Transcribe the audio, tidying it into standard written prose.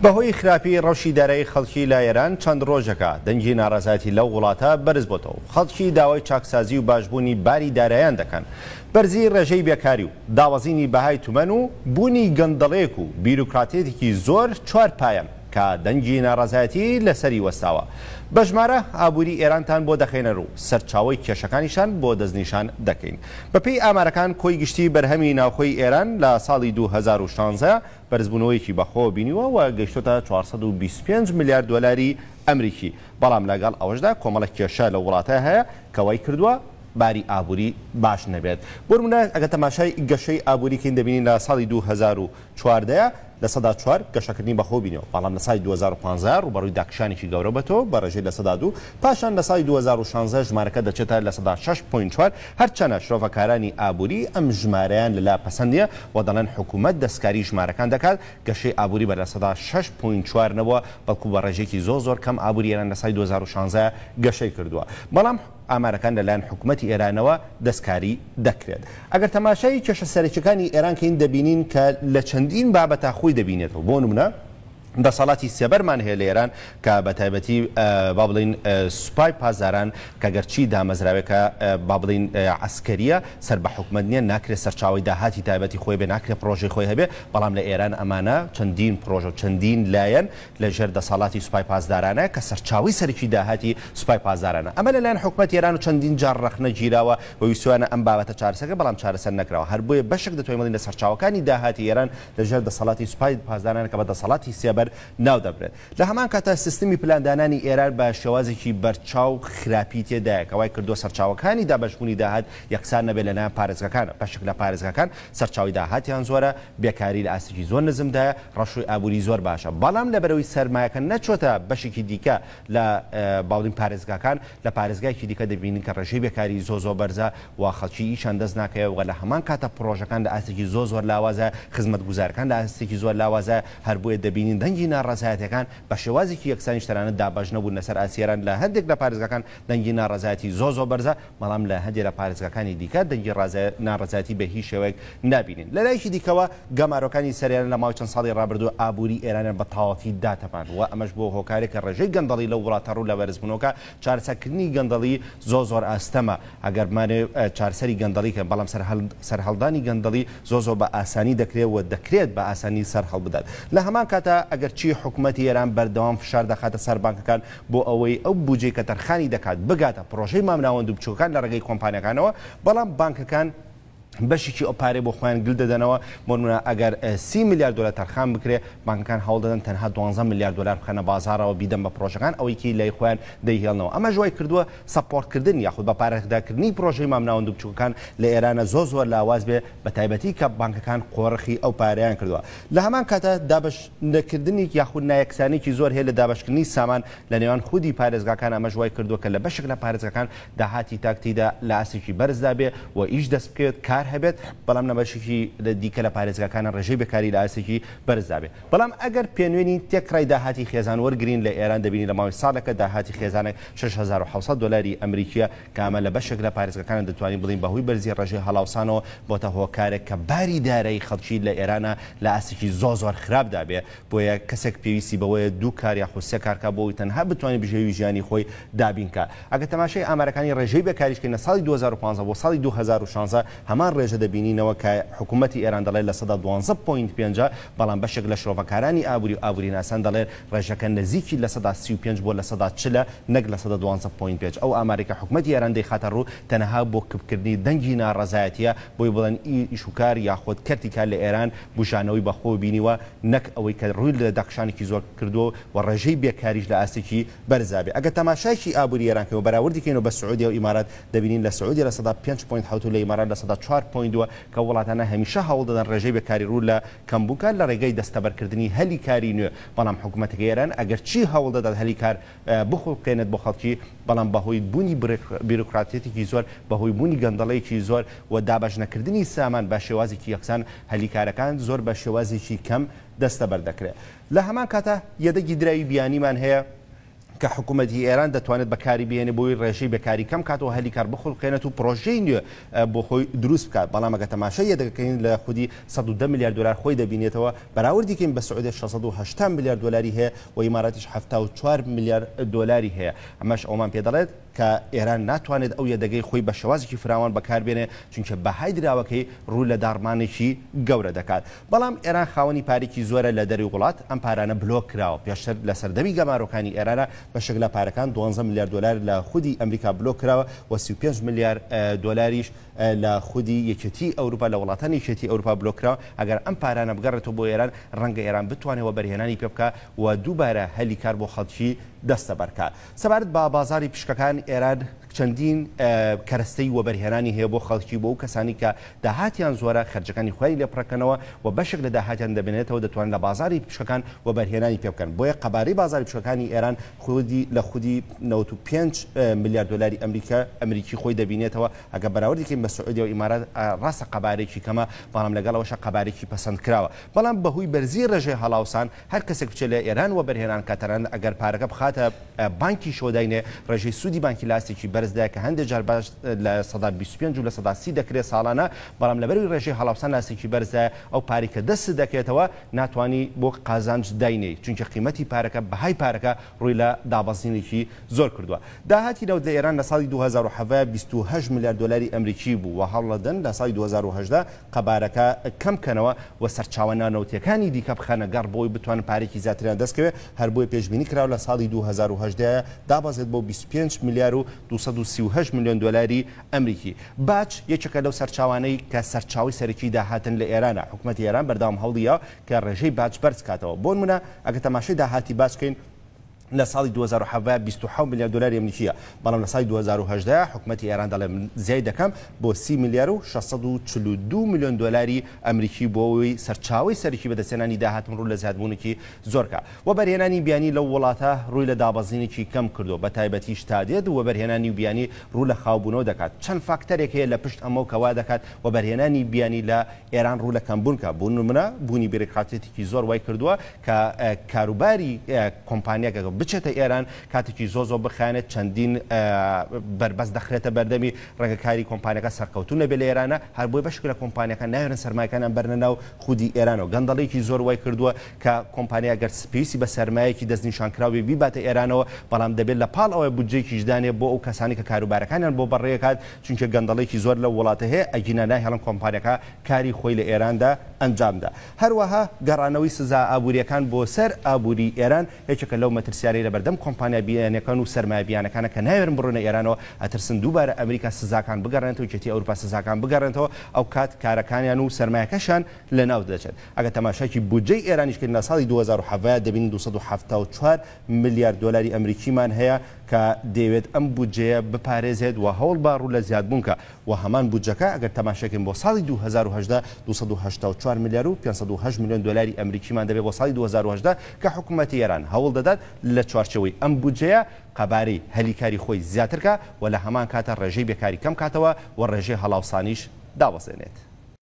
بەهۆی خراپی ڕەوشی دارایی خەڵکی لە ئێران چەند ڕۆژەکە دەنگی ناڕەزایەتی لەو وڵاتە بەرز بۆتەوە. خەڵکی داوای چاکسازی و باشبوونی باری داراییان دەکەن. بەرزی ڕێژەی بێکاری و داوەزینی بەهای تومەن و بوونی گەندەڵەیەک و بیروکراتێتێکی زۆر چوار پایان کە دەنگی ناڕەزایەتی لەسەری وەستاوە. بە ژمارە ئابووری ئێرانتان بۆ دەخێنەر و سەرچاوی کێشەکانیشان بۆ دەستنیشان دەکەین. بەپێی ئامارەکان کۆی گشتی بەرهەمی ناوخۆی ئێران لە ساڵی 2016 بەرزبوونەوەیکی بەخۆ بینیوە و گەیشتۆتە 425 میلیارد دۆلاری ئەمریکی. بەڵام لەگەڵ ئەوەشدا کۆمەڵە کێشە لە وڵاتە هەیە کەوای کردووە باری ئابووری باش نەبێت. بۆ نمونە ئەگە تەماشای گەشەی ئابووریکەین دەبینین لە ساڵی 2014 لە سەدا 4 گەشەکردنی بەخۆ بینەوە، بەڵام لە سای 2015 ڕوبەڕووی داکشانێکی گەورە بێتەوە بە ڕێژەی لە سەدا 2 پاشان لە سای 2016 ژمارەکە دەچێتە لە سەدا 6.4 هەرچەنە شرۆڤەکارانی ئابووری ئەم ژمارەیان لەلا پەسەندیە و دەڵێن حکوومەت دەستکاری ژمارەکان دەکات. گەشەی ئابووری بە لە سەدا 6.4 نەوە بەڵکو بە ڕێژێکی زۆر کەم ئابووری ئێران لە سای 2016 گەشەی کردووە. بەڵام ئامارەکان لەلایەن حکوومەتی ئێرانەوە دەستکاری دەکرێت. ئەگەر تەماشای کێشە سەرەکیەکانی ئێران کەین دەبینین کە لە چەندین بابەتە خۆی دەبینێتەوە. بۆ نمونە دەسەڵاتی سێبەرمان هەیە لە ئێران کە بە تایبەتی با بڵین سوپای پازاران کە گەرچی دامەزراوێکە با بڵین عسکەریە سەر بە حکومەت نیە ناکرێت سەرچاوی داهاتی تایبەتی خۆی بێ، ناکرێت پرۆژەی خۆی هەبێ. بەڵام لە ئێران ئەمانە چەندین پرۆژە و چەندین لایەن لە ژێر دەسەڵاتی سوپای پازدارانە کە سەرچاوی سەرکی داهاتی سوپای پازارانە. ئەمە لەلایەن حکومەت ئێران و چەندین جار ڕەخنە گیراوە و ویسوانە ئەم بابەتە چارەسەرەکە، بەڵام چارەسەر نەکراوە. هەر بۆیە بەشێک دەتوانین بڵین لە سەرچاوەکانی داهاتی ئێران لە ژێر دەسەڵاتی سوپای پازداران کە بە دەسەڵاتی سێبەر ناو دەبرێت. لە هەمان کاتە سیستمی پلاندانانی ئێران بە شێوازێکی بەرچاو خراپی تێدایە کەوای کردووە سەرچاوەکانی دابەشبوونی داهات یەکسان نەبێت لەلایەن پارێزگاکانە. بەشێک لە پارێزگاکان سەرچاوی داهاتیان زۆرە، بێکاری لە ئاستێکی زۆر نزمدایە، ڕەشوی ئابووری زۆر باشە. بەڵام لەبەرەوەی سەرمایەکە نەچۆتە بەشێکی دیکە لە باڵین پارێزگاکان، لە پارێزگایکی دیکە دەبینین کە ڕێژەی بێکاری زۆ بەرزە و خەڵکی ئیشان دەست ناکەوە و لە هەمان کاتە پرۆژەکان لە ئاستێکی زۆر لاوازە، خزمەتگوزارەکان لە ئاستێکی زۆر لاوازە. هەر بۆیە دەبینین دەنگی ناڕەزایەتەکان بە شێوازێکی یەکسانی شتەرانە دابەش نەبوون لەسەر ئاسیێران. لە هەندێک لە پارێزگاکان دەنگی ناڕەزایەتی زۆ بەرزە، بەڵام لە هەندێک لە پارێزگاکانی دیکە دەنگی ناڕەزایەتی بە هیچ شێوەیەک نابینین. لە لایەکی دیکەوە گەمارۆکانی سەریان لە ماوەی چەند ساڵی ڕابردوو ئابووری ئێرانیان بە تەواوی داتەپان و ئەمەش بۆ هۆکارێکە ڕێژەی گەندەڵی لە وڵاتە ڕوو لە بەرزبوونەوەکە چارەسەرکردنی گەندەڵی زۆر ئاستەمە. ئەگەرمانێ چارەسەری گەندەڵی کە بەڵام سەرهەڵدانی گەندەڵی زۆر بە ئاسانی دەکرێت و دەکرێت بە ئاسانی سەرهەڵ بدات. لە هەمان کاتە ئەگەر چی حکوومەتی ئێران بەردەوام فشار دەخاتە سەر بانکەکان بۆ ئەوەی ئەو بودجەی کە تەرخانی دەکات بگاتە پرۆژەی مامناوەند و بچووکەکان لە ڕێگەی کۆمپانیەکانەوە، بەڵام بانکەکان بەشێکی ئەو پارێ بۆ خۆیان گل دەدەنەوە. بۆنمونە ئەگەر 30 میلیارد دلار تەرخان بکرێ، بانکەکان هەوڵ دەدەن تەنها 12 میلیارد دلار بخەنە بازارەوە بیدەن بە پرۆژەکان ئەوەیکی لای خۆیان دەیهێڵنەوە. ئەمە ژوای کردووە سەپۆرتکردن یاخود بە پارەداکردنی پرۆژەی مامناوەند و بچووکەکان لە ئێرانە زۆر لاواز بێ، بە تایبەتی کە بانکەکان قۆڕخی ئەو پارەیان کردووە. لە هەمان کاتە دابش نەکردنی یاخود نایەکسانێکی زۆر هەیە لە دابشکردنی سامان لە نێوان خودی پارێزگاکان. ئەمە ژوای کردووە کە لە بەشێک لە پارێزگاکان داهاتی تاکتیدا لە ئاستێکی بەرزدا بێ و ئیش دەست بکرێت کار هەبێت، بەڵام نەبەشێکی دیکە لە پارێزگاکانە ڕێژەی بێکاری لە ئاستێکی بەرزدا بێ. بەڵام ئەگەر پێنوێنی تێکڕای داهاتی خێزان وەرگرین لە ئێران دەبینی لە ماوەی ساڵەکە داهاتی خێزانێک 6700 دلاری ئەمریکیە کە ئەمە لە بەشێک لە پارێزگاکانە دەتوانین بڵین بەهۆی بەرزی ڕێژەی هەڵاوسانەوە بۆتە هۆکارێک کە باری دارایی خەڵکی لە ئێرانە لە ئاستێکی زۆر خراپدا بێ. بۆیە کەسێک پێویستی بەوەیە 2 کار یاخود 3 کارکە بۆی تەنها بتوانێت بژێوی ژیانی خۆی دابینکە. ئەگەر تەماشای ئامارەکانی ڕێژەی بێکاریشکەین لە ساڵی 2015 بۆ ساڵی 2016 هەمان ڕێژە دەبینینەوە کە حکوومەتی ئێران دەڵێت لە سەدا 12.5، بەڵام بەشێک لە شرۆڤەکارانی ئابووری و ئابووری ناسان دەڵێت ڕێژەکە نزیکی لە سەدا 35 بۆ لە سەدا 40 نەک لە سەدا 12.5. ئەو ئاماریکە حکوومەتی ئێران دەیخاتە ڕوو تەنها بۆ کبکردنی دەنگی ناڕەزایەتیە، بۆی بڵێن ئیشوکار یاخود کەرتی کار لە ئێران بوشانەوەی بەخۆ بینیوە، نەک ئەوەی کە ڕووی لە داکشانێکی زۆر کردووە و ڕێژەی بێکاریش لە ئاستێکی بەرزابێ. ئەگەر تەماشایکی ئابووری ئێران کەەوە بەراوردی کەینەوە بە سعودی و ئیمارات دەبینین لە سعودی لە سەدا 5.7 و لە ئیمارات لە سەدا 4.2 کە وڵاتانە هەمیشە هەوڵ دەدەن ڕێژەی بێکاری ڕوو لە کەمبووکە لە ڕێگەی دەستەبەرکردنی هەلی کاری نوێ. بەڵام حکوومەتەکە ئێران ئەگەر چی هەوڵ دەدات هەلی کار بخۆکێنێت بۆ خەڵکی، بەڵام بەهۆی بوونی بیروکراتێتێکی زۆر، بەهۆی بوونی گەندەڵەیەکی زۆر و دابش نەکردنی سامان بە شێوازێکی یەکسان هەلی کارەکان زۆر بە شێوازێکی کەم دەستەبەر دەکرێت. لە هەمان کاتە یەدەگی دراوی بیانیمان هەیە کە حکوومەتی ئێران دەتوانێت بەکاری بێنێ بۆی ڕێژەی بەکاری کەم کاتەوە هەلیکار بخڵقێنێت و پرۆژەی نوێ بۆ خۆی دروست بکات. بەڵام ئەگە تەماشای دەکەین لە خودی 110 میلیارد دلار خۆی دەبینێتەوە، بەراوردیکەین بە سعودی 680 میلیارد دلاری هەیە و ئیماراتیش 74 میلیارد دلاری هەیە. ئەمەش ئەومان پێ دەڵێت کە ئێران ناتوانێت ئەو یەدەگەی خۆی بە شێوازێکی فراوان بەکاربێنێ چونکە بەهای دراوەکەی ڕوو لە داڕمانێکی گەورە دەکات. بەڵام ئێران خاوەنی پارێکی زۆرە لە دەری وڵات، ئەم پارانە بلۆک کراوە. پێشتر لە سەردەمی گەمارۆکانی ئێرانە بەشێک لە پارەکان 12 میلیارد دلار لە خودی ئەمریکا بلۆک کراوە و 35 میلیارد دلاریش لە خودی یەکێتی ئەوروپا لە وڵاتانی یەکێتی ئەوروپا بلۆک کراوە. ئەگەر ئەم پارانە بگەڕێتەوە بۆ ئێران ڕەنگە ئێران بتوانێت بەرهێنانی پێ بکات و دووبارە هەلی کار بۆ خەڵکی دەستە بەرکات. سەبارەت بە بازاری پیشکەکان ئێران چەندین کەرەستەی وەبەرهێنانی هەیە بۆ خەڵکی بۆ ئەو کەسانی کە داهاتیان زۆرە خەرجەکانی خۆی لێپڕەکەنەوە و بەشێک لە داهاتیان دەبێنێتەوە دەتوانن لە بازاری پیشکەکان وەبەرهێنانی پێ بکەن. بۆیە قەبارەی بازاری پیشکەکانی ئێران لە خودی 95 میلیارد دلاری ئەمریکی خۆی دەبینێتەوە. ئەگە بەراوردیکەین بە سعودی و ئیمارات ڕاستە قەبارێکی کەمە، بەڵام لەگەڵەوەشە قەبارێکی پەسەند کراوە. بەڵام بەهۆی بەرزی ڕێژەی هەڵاوسان هەر کەسێک بچێت لە ئێران وەبەرهێنان کاتەران ئەگەر پارەکە بخاتە بانکی شۆداینێ ڕێژەی سوودی بانکی لاستێکی بەرزدایە کە هەندێک جار باش لە 125 و لە 130 دەکرێت ساڵانە، بەڵام لەبەروی ڕێژەی هەڵاوسان لاستێکی بەرزدایە ئەو پارێ کە دەست دەکێتەوە ناتوانانی بۆ قازانج داینێ چونکە قیمەتی پارەکە بەهای پارەکە ڕووی لە دابەزینێکی زۆر کردووە. داهاتی نەوت لە ئێران لە ساڵی 2017 28 میلیارد دلاری ئەمریکی بوو و هەڵدەن لە ساڵی 2018 قەبارەکە کەمکەنەوە و سەرچاوەنانەوتیەکانی دیکە بخەنە گەڕ بۆی بتوان پارێکی زیاتریان دەستکەوێت. هەر بۆی پێشبینی کراوە لە ساڵی 2018 دابەزێت بۆ 25 میلیارد و 238 میلیۆن دلاری ئەمریکی. باج یەکێکە لەو سەرچاوانەی کە سەرچاوی سەرەکی داهاتن لە ئێرانە. حکوومەتی ئێران بەردەوام هەوڵیە کە ڕێژەی باج بەرز کاتەوە. بۆ نمونە ئەگە تەماشای داهاتی باجکەین لە ساڵی 2017 27 میلیارد دلاری ئەمریکیە، بەڵام لە ساڵی 2018 حکوومەتی ئێران دەڵێ زیای دەکەم بۆ 30 میلیارد و 642 میلیۆن دلاری ئەمریکی بۆەوەی سەرچاوی سەرکی بەدەستێنانی داهاتن ڕوو لە زیادبوونێکی زۆرکە. وەبەرهێنانی بیانی لەو وڵاتە ڕووی لە دابەزینێکی کەم کردو، بە تایبەتی شتادێت و وەبەرهێنانی بیانی ڕوو لە خاوبوونەوە دەکات. چەند فاکتەرێک هەیە لە پشت ئەمە کەوا دەکات وەبەرهێنانی بیانی لە ئێران ڕوو لە کەمبوونکە. بۆ نمونە بوونی بیرۆکراتێکی زۆر وای کردووە کە کاروباری کۆمپانیاکە بچێتە ئێران کاتێکی زۆ بخانێت چەندین بربەست دەخرێتە بەردەمی ڕێگەکاری کۆمپانیەکە سەرکەوتو نەبێت لە ئێرانە. هەر بۆی بەشێک لە کۆمپانیەکە ناوێنن سەرمایەکانیان بەرنە ناو خودی ئێرانەوە. گەندەڵێکی زۆر وای کردووە کە کۆمپانیا گەر سپیسی بە سەرمایەکی دەستنیشانکراوی بیباتە ئێرانەوە، بەڵام دەبێت لە پاڵ ئەوە بودجەیەکی دانێ بۆ ئەو کەسانی کە کاروبارەکانیان بۆ بەڕێکات چونکە گەندەڵێکی زۆر لە وڵاتە هەیە ئەگینە ناهێڵن کۆمپانیەکە کاری خۆی لە ئێراندا ئەنجامدا. هەروەها گەڕانەوەی سزا ئابوووریەکان بۆ سەر ئابووری ئێران یەکێکە لەو مەترسیارەی لە بەردەم کۆمپانیا بیانەکان و سەرمایە بیانەکانە کە ناوێرن بڕۆنە ئێرانەوە ئەترسن دووبارە ئەمریکا سزاکان بگەڕێنێتەوە، یەکێتی ئەوروپا سزاکان بگەڕێنێتەوە، ئەو کات کارەکانیان و سەرمایەکەشان لە ناو دەچێت. ئەگە تەماشاکی بودجەی ئێرانیشکرد لە ساڵی 2017 دەبینین 274 میلیارد دلاری ئەمریکیمان هەیە کە دەیەوێت ئەم بودجەیە بپارێزێت و هەوڵ باڕوو لە زیادبوونکە و هەمان بودجەکە ئەگەر تەماشاکەین بۆ ساڵی 2018 284 میلیارد و 508 میلیۆن دلاری ئەمریکیمان دەبێت بۆ ساڵی 2018 کە حکوومەتی ئێران هەوڵ دەدات لە چوارچەوەی ئەم بودجەیە قەبارەی هەلیکاری خۆی زیاترکە و لە هەمان کاتە ڕێژەی بێکاری کەم کاتەوە و ڕێژەی هەڵاوسانیش داوەسێنێت.